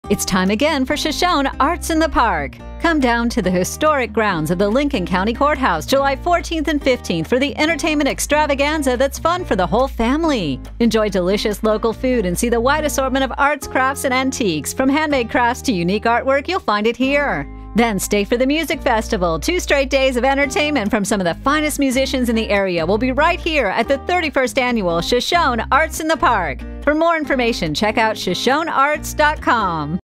It's time again for Shoshone Arts in the Park. Come down to the historic grounds of the Lincoln County Courthouse July 14th and 15th for the entertainment extravaganza that's fun for the whole family. Enjoy delicious local food and see the wide assortment of arts, crafts, and antiques. From handmade crafts to unique artwork, you'll find it here. Then stay for the music festival. 2 straight days of entertainment from some of the finest musicians in the area will be right here at the 31st Annual Shoshone Arts in the Park. For more information, check out ShoshoneArts.com.